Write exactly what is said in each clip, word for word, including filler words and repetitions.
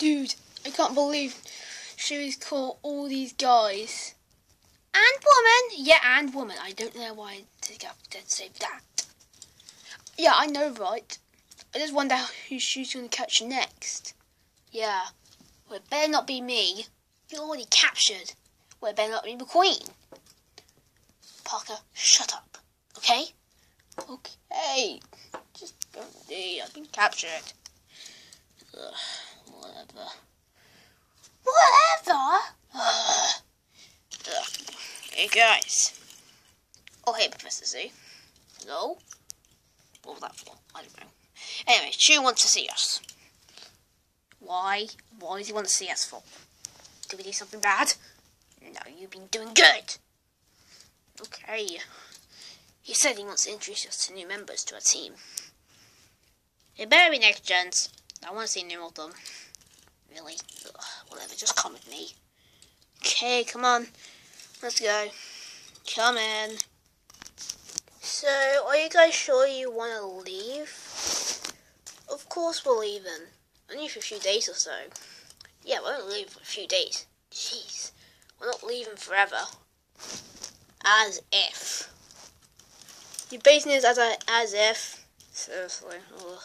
Dude, I can't believe she's caught all these guys. And woman! Yeah, and woman. I don't know why I did say that. Yeah, I know, right? I just wonder who she's going to catch next. Yeah. Well, it better not be me. You're already captured. Well, it better not be the Queen. Parker, shut up. Okay? Okay. Just don't be. I've been captured. Ugh, whatever. Whatever? Ugh. Ugh. Hey, guys. Oh, hey, Professor Z. Hello? What was that for? I don't know. Anyway, she wants to see us. Why? Why does he want to see us for? Did we do something bad? No, you've been doing good. Okay. He said he wants to introduce us to new members to our team. It better be next gens. I want to see new of them. Really? Ugh, whatever, just come with me. Okay, come on. Let's go. Come in. So, are you guys sure you want to leave? Of course we're leaving. Only for a few days or so. Yeah, we're only leaving for a few days. Jeez. We're not leaving forever. As if. You're basing this as a, as if. Seriously. Ugh.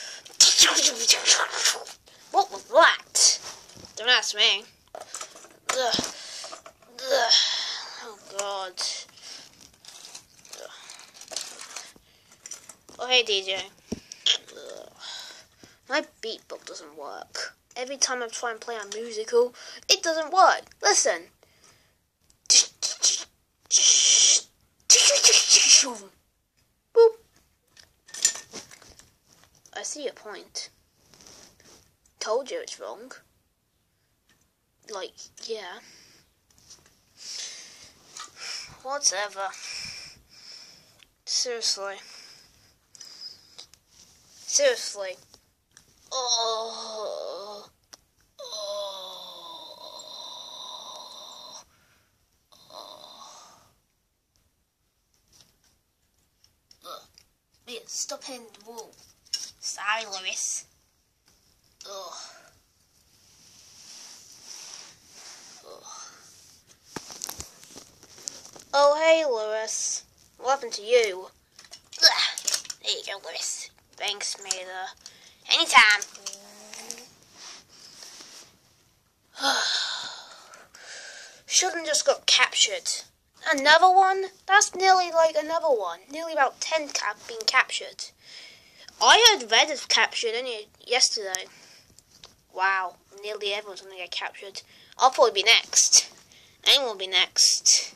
What was that? Don't ask me. Ugh. Ugh. Oh God. Ugh. Oh hey D J. Ugh. My beatbox doesn't work. Every time I try and play a musical, it doesn't work. Listen. Boop. I see your point. Told you it's wrong. Like, yeah. Whatever. Seriously. Seriously. Oh. Oh. Oh. Ugh. Wait, stop hitting the wall. Sorry, Lewis. Ugh. Ugh. Oh, hey, Lewis. What happened to you? Ugh. There you go, Lewis. Thanks, Mater. Anytime. Shouldn't just got captured. Another one? That's nearly like another one. Nearly about ten cap being captured. I heard Red is captured only yesterday. Wow, nearly everyone's gonna get captured. I'll probably be next. Anyone will be next.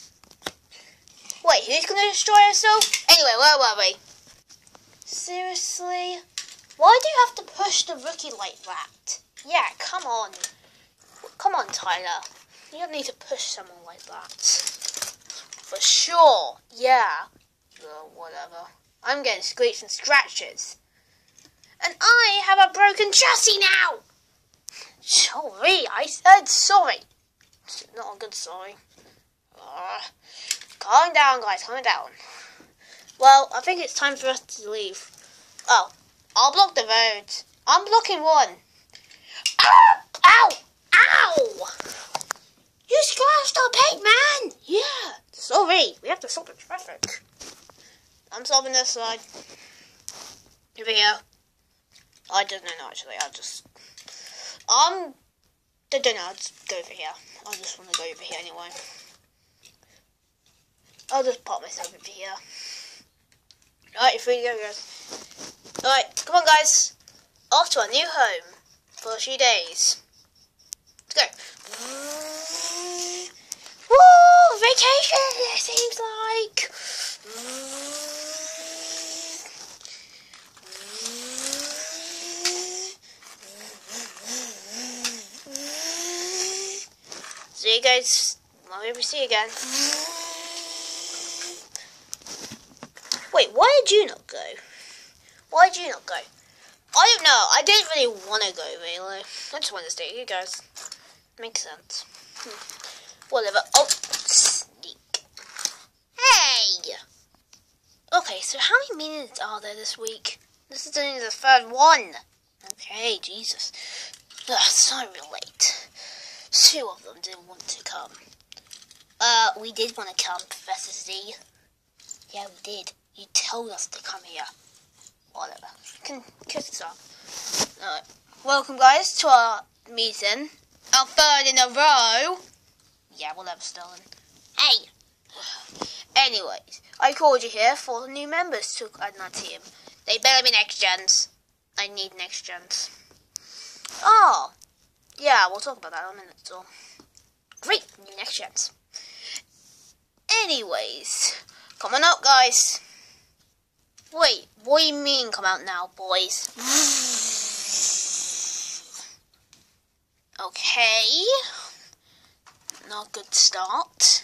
Wait, who's gonna destroy herself? Anyway, where were we? Seriously? Why do you have to push the rookie like that? Yeah, come on. Come on, Tyler. You don't need to push someone like that. For sure. Yeah. Uh, whatever. I'm getting scrapes and scratches. And I have a broken chassis now! Sorry, I said sorry. Not a good sorry. Uh, calm down, guys, calm down. Well, I think it's time for us to leave. Oh, I'll block the road. I'm blocking one. Ow! Ow! Ow! You scratched our paint, man! Yeah, sorry. We have to stop the traffic. I'm stopping this side. Here we go. I don't know, actually. I'll just... Um... I don't know. I'll just go over here. I just want to go over here anyway. I'll just pop myself over here. Alright, free to go, guys. Alright, come on, guys. Off to our new home for a few days. Let's go. Woo! Vacation, it seems like. See you guys. I'll never see you again. Wait, why did you not go? Why did you not go? I don't know. I didn't really want to go, really. I just wanted to stay with you guys. Makes sense. Hmm. Whatever. Oh, sneak. Hey! Okay, so how many meetings are there this week? This is only the third one. Okay, Jesus. Ugh, sorry we're late. Two of them didn't want to come. Uh, we did want to come, Professor Z. Yeah, we did. You told us to come here. Whatever. Can kiss this up. Alright. Welcome, guys, to our meeting. Our third in a row. Yeah, whatever, Sterling. Hey! Anyways, I called you here for the new members to add my team. They better be next gens. I need next gens. Oh! Yeah, we'll talk about that in a minute, so. Great, new next gens. Anyways, come on out, guys. Wait, what do you mean come out now, boys? Okay. Not a good start.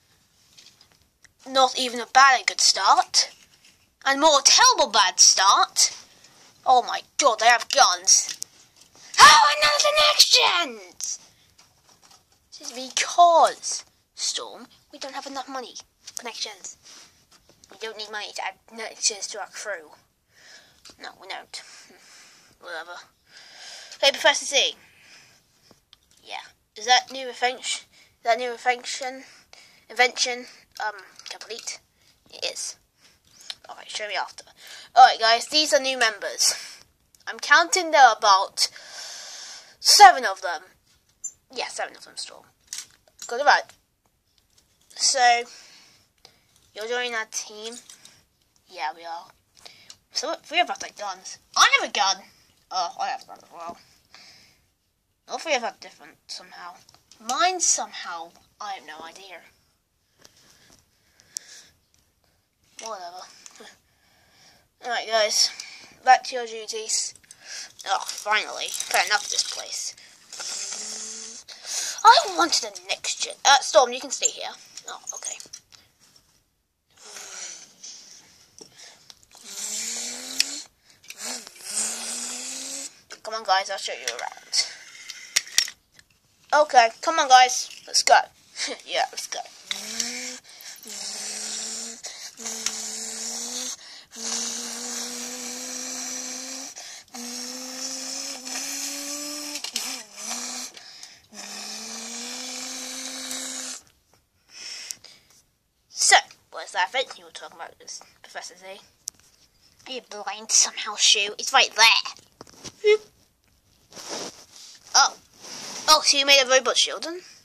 Not even a bad good start. And more terrible bad start. Oh my god, they have guns. Oh, another next gens! This is because, Storm, we don't have enough money for next gens. We don't need money to add next gens to our crew. No, we don't. Whatever. Hey, Professor Z. Yeah. Is that new invention? Is that new invention? Invention? Um, complete? It is. Alright, show me after. Alright, guys, these are new members. I'm counting there are about seven of them. Yeah, seven of them, Storm. Got it right. So, you're joining our team? Yeah, we are. So, three of us have guns. I have a gun! Oh, I have a gun as well. All three of us are different, somehow. Mine, somehow, I have no idea. Whatever. Alright, guys. Back to your duties. Oh, finally. Fair enough, this place. I wanted a next gen. Uh, Storm, you can stay here. Oh, okay. Come on, guys, I'll show you around. Okay, come on, guys. Let's go. Yeah, let's go. So, what's that thing you were talking about, this Professor Z? Are you blind somehow, Shoe? It's right there. Oh. Oh, so you made a robot shield then?